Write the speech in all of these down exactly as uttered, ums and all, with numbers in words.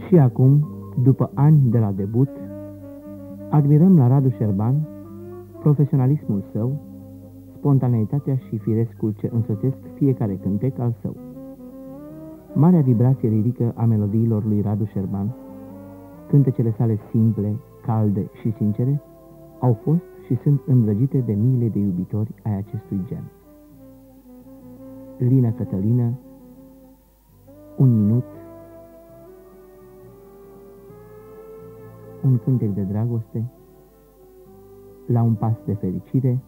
Și acum, după ani de la debut, admirăm la Radu Șerban profesionalismul său, spontaneitatea și firescul ce însoțesc fiecare cântec al său. Marea vibrație lirică a melodiilor lui Radu Șerban, cântecele sale simple, calde și sincere, au fost și sunt îndrăgite de miile de iubitori ai acestui gen. Lina Cătălină, Un minut, Un cântec de dragoste, La un pas de fericire,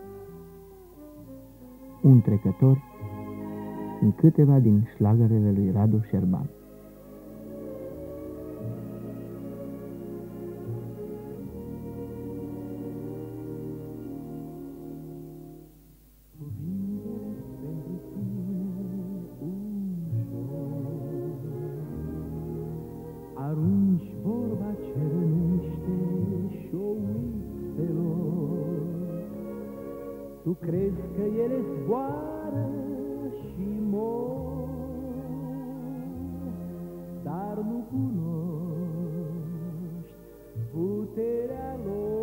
Un trecător, sunt câteva din șlagărele lui Radu Șerban. Arunci vorba ce rănește și-o uiți pe loc. Tu crezi că ele zboară și mor, dar nu cunoști puterea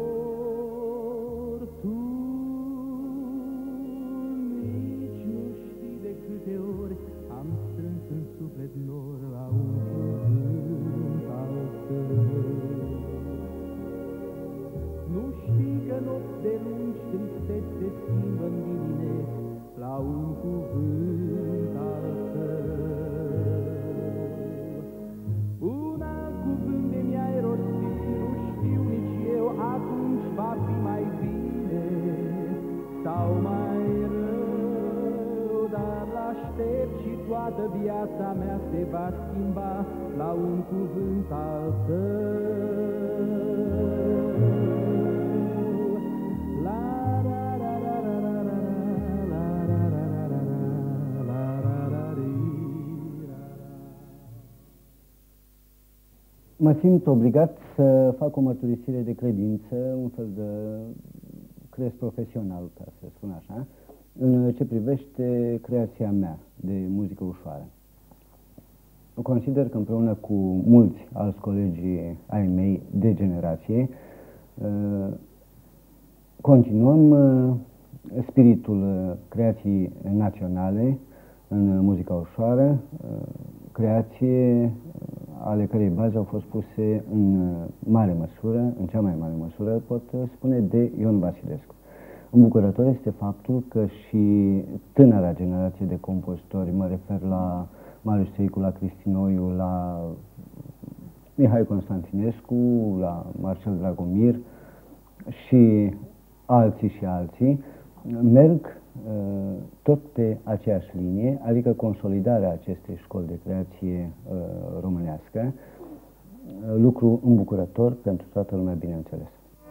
lor. Tu nici nu știi de câte ori am strâns în suflet nor la un cuvânt al tău. Nu știi că nopți de lungi tristeți se schimbă în dimineți la un cuvânt al tău. Un alt cuvânt de mi-ai rostit, nu știu nici eu, atunci va fi mai bine sau mai rău, dar l-aștept și toată viața mea se va schimba la un cuvânt al tău. Mă simt obligat să fac o mărturisire de credință, un fel de crez profesional, ca să spun așa, în ce privește creația mea de muzică ușoară. Consider că împreună cu mulți alți colegi ai mei de generație, continuăm spiritul creației naționale în muzica ușoară, creație ale cărei baze au fost puse în mare măsură, în cea mai mare măsură, pot spune, de Ion Vasilescu. Îmbucurător este faptul că și tânăra generație de compozitori, mă refer la Marius Țeicu, la Cristinoiu, la Mihai Constantinescu, la Marcel Dragomir și alții și alții, merg tot pe aceeași linie, adică consolidarea acestei școli de creație românească, lucru îmbucurător pentru toată lumea, bineînțeles.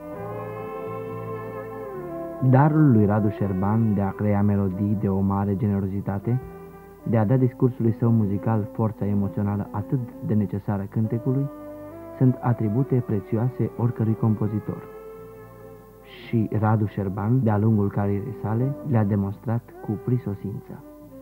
Darul lui Radu Șerban de a crea melodii de o mare generozitate, de a da discursului său muzical forța emoțională atât de necesară cântecului, sunt atribute prețioase oricărui compozitor. Și Radu Șerban, de-a lungul carierei sale, le-a demonstrat cu prisosință.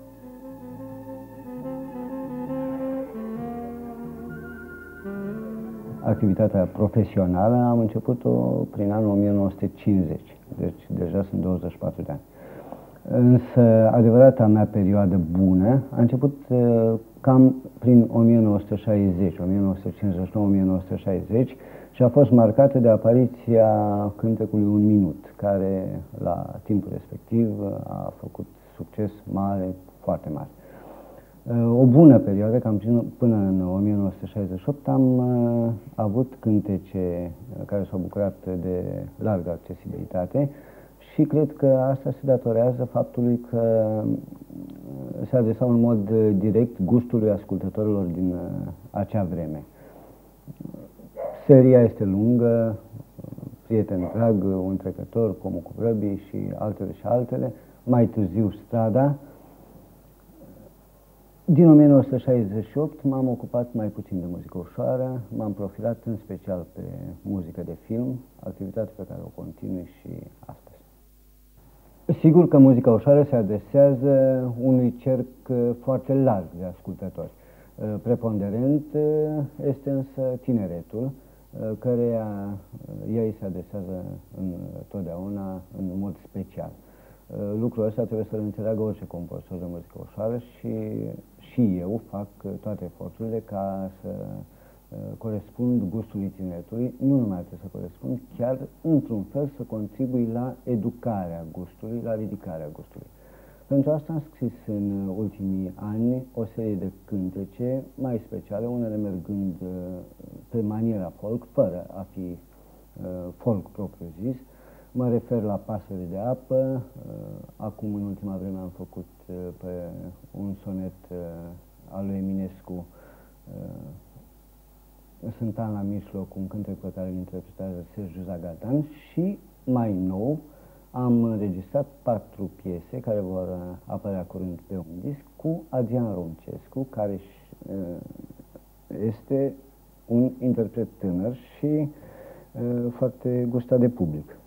Activitatea profesională am început-o prin anul o mie nouă sute cincizeci, deci deja sunt douăzeci și patru de ani. Însă adevărata mea perioadă bună a început cam prin o mie nouă sute șaizeci, o mie nouă sute cincizeci și nouă - o mie nouă sute șaizeci, și a fost marcată de apariția cântecului Un minut, care la timpul respectiv a făcut succes mare, foarte mare. O bună perioadă, cam până în o mie nouă sute șaizeci și opt, am avut cântece care s-au bucurat de largă accesibilitate și cred că asta se datorează faptului că se adresau în mod direct gustului ascultătorilor din acea vreme. Seria este lungă, Prieten drag, Un trecător, Pomul cu vrăbii și altele și altele, mai târziu Strada. Din o mie nouă sute șaizeci și opt m-am ocupat mai puțin de muzică ușoară, m-am profilat în special pe muzică de film, activitate pe care o continui și astăzi. Sigur că muzica ușoară se adresează unui cerc foarte larg de ascultători. Preponderent este însă tineretul, căreia ea îi se adresează întotdeauna în mod special. Lucrul ăsta trebuie să-l înțeleagă orice compozitor de muzică ușoară și, și eu fac toate eforturile ca să corespund gustului tineretului, nu numai atât să corespund, chiar într-un fel să contribui la educarea gustului, la ridicarea gustului. Pentru asta am scris în ultimii ani o serie de cântece mai speciale, unele mergând pe maniera folk, fără a fi folk propriu-zis. Mă refer la Pasăre de apă, acum în ultima vreme am făcut pe un sonet al lui Eminescu, Sunt an la mijloc, un cântec pe care îl interpretează Sergiu Zagatan și, mai nou, am înregistrat patru piese care vor apărea curând pe un disc cu Adrian Roncescu, care este un interpret tânăr și foarte gustat de public.